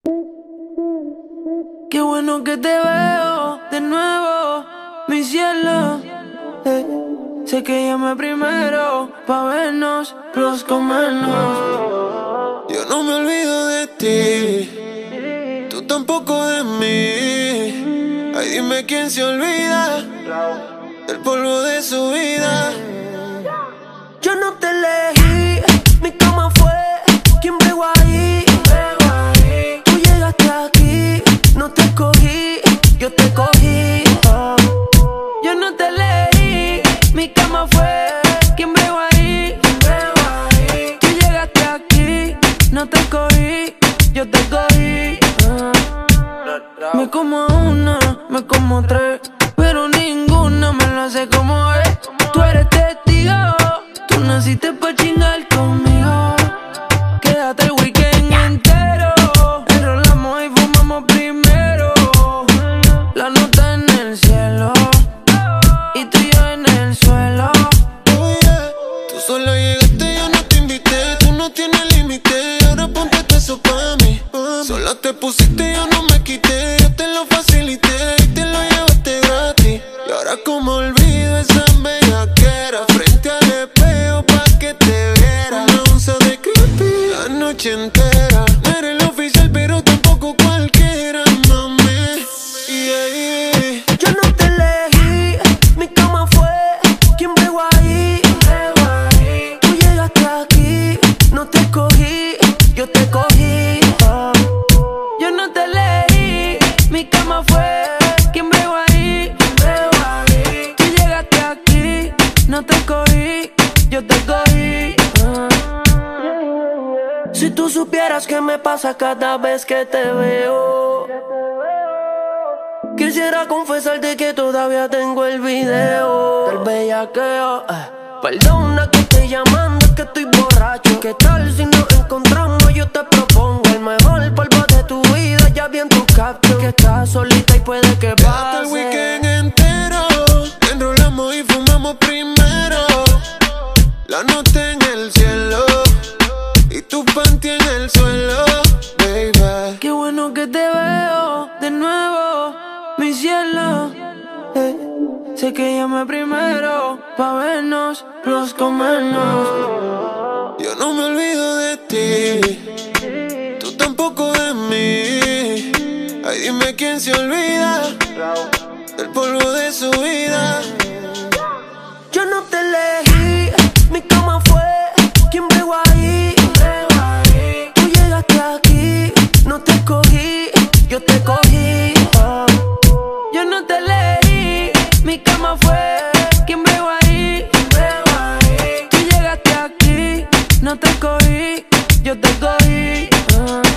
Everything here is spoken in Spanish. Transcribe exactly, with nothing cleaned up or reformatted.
Qué bueno que te veo de nuevo, mi cielo. Eh, sé que llamé primero pa' vernos, los comernos. Yo no me olvido de ti, tú tampoco de mí. Ay, dime quién se olvida del polvo de su vida. Yo no te elegí, mi cama fue quien bregó ahí. Tú llegaste aquí, no te escogí, yo te cogí. Oh. Yo no te elegí, mi cama fue quien bregó ahí. Tú llegaste aquí, no te escogí, yo te cogí. Oh. Me como una, me como tres, pero ninguna me lo hace como es. Tú eres testigo, tú naciste pa' chingar conmigo. Quédate el weekend entero, enrolamos y fumamos primero. La nota en el cielo y tú y yo en el suelo. Oh, yeah. Tú sola llegaste, yo no te invité. Tú no tienes límite, ahora ponte eso pa' mí. Sola te pusiste, yo no me quité. Yo te lo facilité y te lo llevaste gratis. Y ahora como olvido esa bellaquera frente al espejo pa' que te viera. Una onza de creepy la noche entera. No eres el oficial pero tampoco cualquiera, mami. Yeah, yeah. Yo no te elegí, mi cama fue quien bregó ahí. Tú llegaste aquí, no te escogí, yo te cogí. Oh. Yo no te elegí, mi cama fue quien bregó ahí. Tú llegaste aquí, no te escogí, yo te cogí. Oh. Si tú supieras qué me pasa cada vez que te veo, quisiera confesarte que todavía tengo el video del bellaqueo. eh. Perdona que estoy llamando, es que estoy borracho. ¿Qué tal si nos encontramos? Yo te propongo el mejor polvo de tu vida. Ya vi en tu caption que estás solita y puede que Quédate el pase. weekend entero, enrolamos y fumamos primero. La nota en el cielo y tu panty en el suelo, baby. Qué bueno que te veo de nuevo, mi cielo. Eh, sé que llamé primero pa' vernos, los comernos. Yo no me olvido de ti, tú tampoco de mí. Ay, dime quién se olvida del polvo de su vida. Yo no te elegí, mi cama fue quien bregó ahí. Tú llegaste aquí, no te escogí, yo te cogí. Oh. Yo no te elegí, mi cama fue quien bregó ahí. Tú llegaste aquí, no te escogí, yo te cogí. Oh.